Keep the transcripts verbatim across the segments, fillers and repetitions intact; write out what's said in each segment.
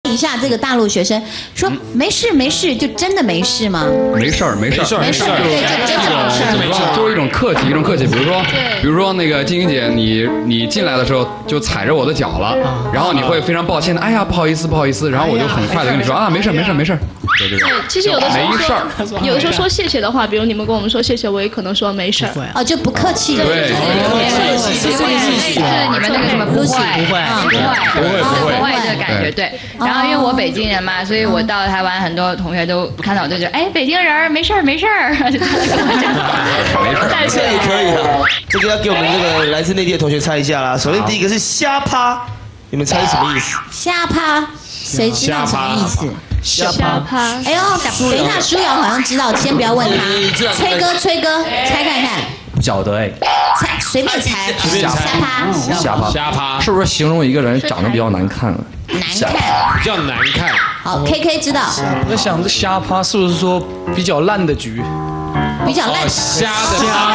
一下这个大陆学生，说没事没事，就真的没事吗？ 没事儿，没事儿， 没事儿，对，就真的没事儿。 怎么说？就是一种客气，一种客气。比如说，比如说那个金英姐，你你进来的时候就踩着我的脚了，然后你会非常抱歉的，哎呀，不好意思，不好意思，然后我就很快的跟你说啊，没事儿，没事儿，没事儿。对对对， 其实有的时候没事儿， 有的时候说谢谢的话，比如你们跟我们说谢谢，我也可能说没事儿。 哦，就不客气。 对， 是你们那个什么不会不会不会不会不会不会这个感觉对。然后因为我北京人嘛，所以我到了台湾，很多同学都看到我就觉得，哎，北京人没事儿没事儿，就他跟我讲。 但是也可以的，这个要给我们这个来自内地的同学猜一下啦。首先第一个是瞎趴，你们猜是什么意思？ 瞎趴，谁知道什么意思？ 瞎趴。 哎呦，等一下，舒瑶好像知道，先不要问他。崔哥，崔哥，猜看看。 不晓得哎， 猜随便猜，瞎趴， 瞎趴， 瞎趴， 是不是形容一个人长得比较难看了？ 难看， 比较难看。 好 ，K K 知道。 我在想这瞎趴是不是说比较烂的局？ 比较烂， 瞎的趴，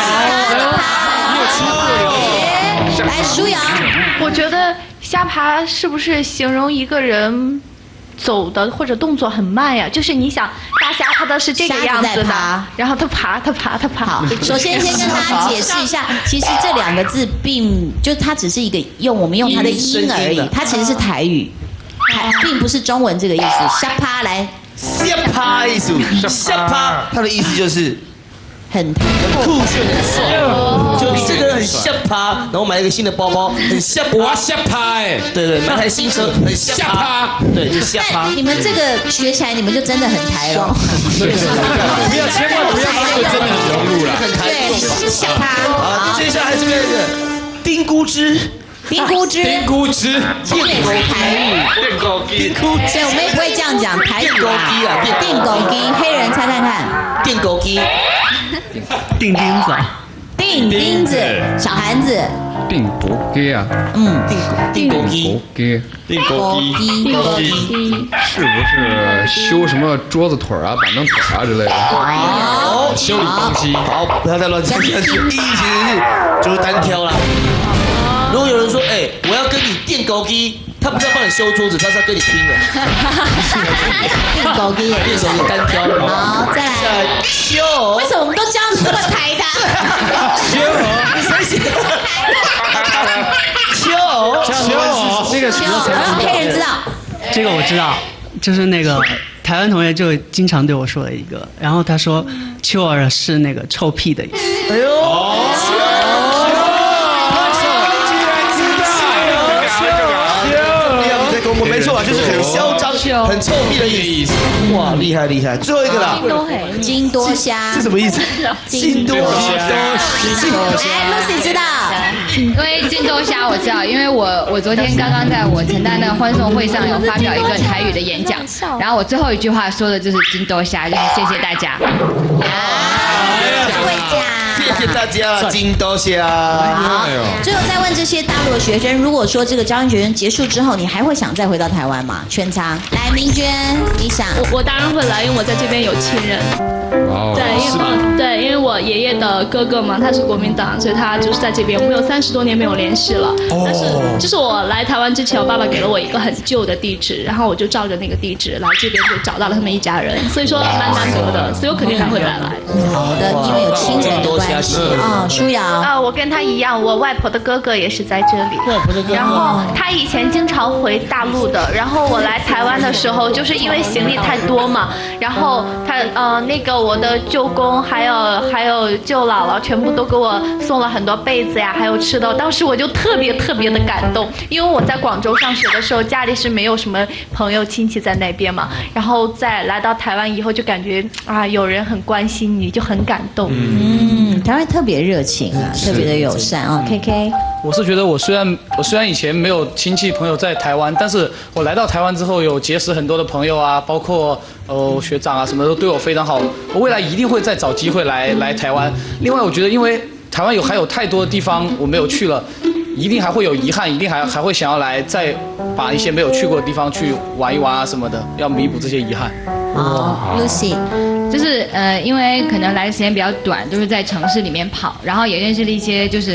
来，舒瑶， 我觉得瞎爬是不是形容一个人走的或者动作很慢呀？就是你想大虾它的是这个样子的，然后它爬，它爬，它爬。 好，首先先跟大家解释一下，其实这两个字并就它只是一个用我们用它的音而已，它其实是台语，台并不是中文这个意思。瞎趴来， 瞎趴意思，瞎趴，它的意思就是。 很很酷炫、很帅，就这个人很瞎趴，然后买了一个新的包包，很瞎趴。 我瞎趴哎， 对对，买台新车，很瞎趴，对，就瞎趴。 你们这个学起来，你们就真的很台了。 对对对，不要千万不要把这个真的很融入了， 很台。 对，瞎趴。 好，接下来这边一个丁菇汁。 丁菇汁， 丁菇汁， 这也是台语。 电狗鸡， 所以我们也不会这样讲台语啊。 电狗鸡，黑人猜猜看。 电狗鸡。 钉钉子， 钉钉子，小韩子， 钉狗鸡啊， 嗯， 钉狗鸡， 狗鸡， 钉狗鸡， 钉狗鸡， 是不是修什么桌子腿啊、板凳腿啊之类的？ 好， 修理东西。 好，不要再乱猜。意义其实是就是单挑啦。如果有人说，哎，我要跟你电狗鸡。他不是要帮你修桌子，他是要跟你拼的。 电狗鸡也电手也单挑了。 好，再来。 修。 为什么我们都教你这么台的？ 修。谁写的？修。 修。这个修。黑人知道。 这个我知道，就是那个台湾同学就经常对我说的一个，然后他说“秋儿”是那个臭屁的意思。 哎呦。没错啊，就是很嚣张、很臭屁的意思。哇，厉害厉害！最后一个啦， 金多虾， 这什么意思？金多虾， 金多虾。来 ，Lucy 知道。 因为金多虾我知道，因为我我昨天刚刚在我承担那个欢送会上有发表一个台语的演讲，然后我最后一句话说的就是金多虾，就是谢谢大家。 会讲。 谢谢大家，金多虾。 好，最后再问这些大陆的学生，如果说这个交换学生结束之后，你还会想再回到台湾吗？全场，来，明娟，你想？ 我我当然会来，因为我在这边有亲人。 哦， 对，因为对，因为我爷爷的哥哥嘛，他是国民党，所以他就是在这边。我们有三十多年没有联系了。哦。但是，就是我来台湾之前，我爸爸给了我一个很旧的地址，然后我就照着那个地址来这边，就找到了他们一家人，所以说蛮难得的，所以我肯定还会再来。 好的，因为有亲人的关系。啊，舒瑶。 啊，我跟他一样，我外婆的哥哥也是在这里。 外婆的哥哥。 然后他以前经常回大陆的，然后我来台湾的时候，就是因为行李太多嘛，然后他呃那个我的舅公还有还有舅姥姥全部都给我送了很多被子呀，还有吃的。当时我就特别特别的感动，因为我在广州上学的时候，家里是没有什么朋友亲戚在那边嘛，然后在来到台湾以后，就感觉啊有人很关心你，就很感动。 嗯，台湾特别热情啊，特别的友善啊。K K， 我是觉得我虽然我虽然以前没有亲戚朋友在台湾，但是我来到台湾之后有结识很多的朋友啊，包括呃学长啊什么的都对我非常好。我未来一定会再找机会来来台湾。另外，我觉得因为台湾有还有太多的地方我没有去了，一定还会有遗憾，一定还还会想要来再把一些没有去过的地方去玩一玩啊什么的，要弥补这些遗憾。 好 ，Lucy， 就是呃，因为可能来的时间比较短，都是在城市里面跑，然后也认识了一些就是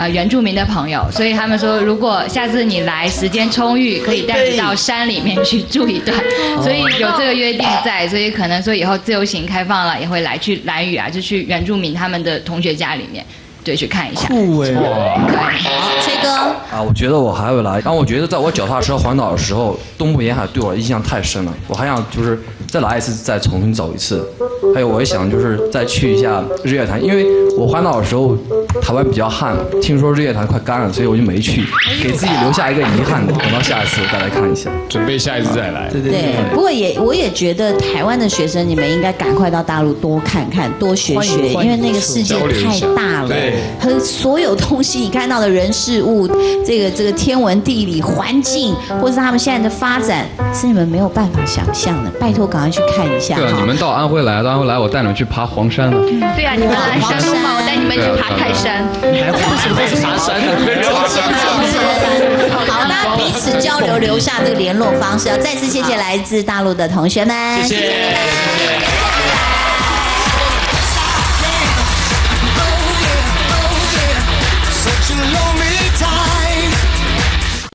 呃原住民的朋友，所以他们说如果下次你来时间充裕，可以带你到山里面去住一段，所以有这个约定在，所以可能说以后自由行开放了也会来去兰屿啊，就去原住民他们的同学家里面。对，去看一下。 酷哎！ 好，崔哥啊，我觉得我还会来。但我觉得在我脚踏车环岛的时候，东部沿海对我印象太深了。我还想就是再来一次，再重新走一次。还有，我也想就是再去一下日月潭，因为我环岛的时候台湾比较旱，听说日月潭快干了，所以我就没去，给自己留下一个遗憾。等到下一次我再来看一下， 准备下一次再来。 对对对，不过也我也觉得台湾的学生，你们应该赶快到大陆多看看、多学学，因为那个世界太大了。 对。 和所有东西你看到的人事物，这个这个天文地理环境，或是他们现在的发展，是你们没有办法想象的。拜托，赶快去看一下。 对啊，你们到安徽来，到安徽来，我带你们去爬黄山的。 对啊，你们来山东嘛，我带你们去爬泰山。 爬山的， 好，那彼此交流，留下这个联络方式。再次谢谢来自大陆的同学们， 谢谢。